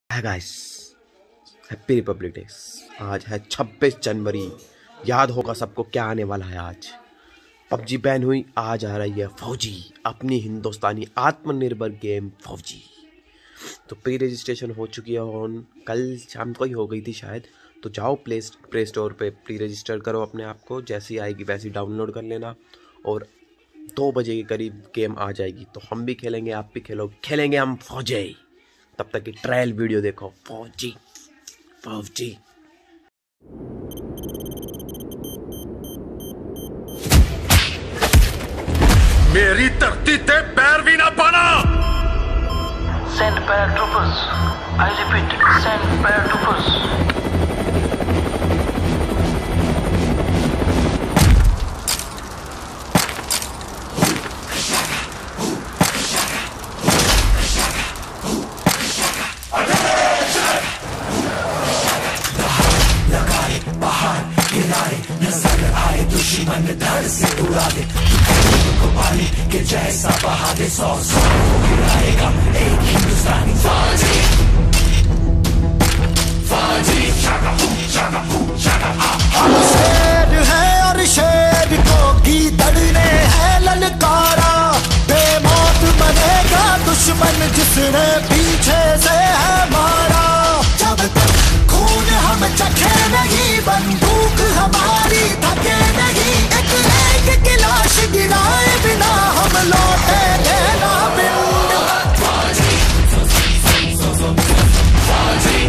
है guys, happy Republic day. आज है 26 जनवरी। याद होगा सबको क्या आने वाला है आज। पबजी बैन हुई, आज आ रही है फौजी, अपनी हिंदुस्तानी आत्मनिर्भर गेम फौजी। तो प्री रजिस्ट्रेशन हो चुकी है ऑन, कल शाम को ही हो गई थी शायद। तो जाओ प्ले स्टोर पे प्री रजिस्टर करो अपने आप को, जैसी आएगी वैसी डाउनलोड कर लेना और 2 बजे के करीब गेम आ जाएगी। तो हम भी खेलेंगे, आप भी खेलेंगे हम फौजी। तब तक की ट्रायल वीडियो देखो। फौजी फौजी मेरी धरती ते पैर भी ना पाना। Send paratroopers. I repeat, send paratroopers. नजर आए दुश्मन धड़ से उड़ा दे, पानी के जैसा बहा दे, 100 गिराएगा एक हिंदुस्तानी फौजी। फौजी हम शेर है और शेर को गीदड़ ने है ललकारा। बेमौत मरेगा दुश्मन जिसने पीछे से है मारा। जब तक खून हम चखे नहीं, बंदूक हमारी थके नहीं, एक गिलास गिराए बिना हम लौटे देना पिंड। फौजी फौजी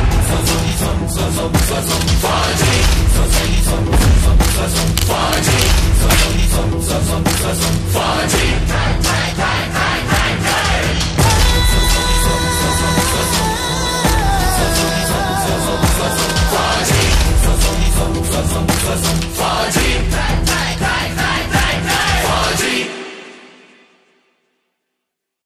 फौजी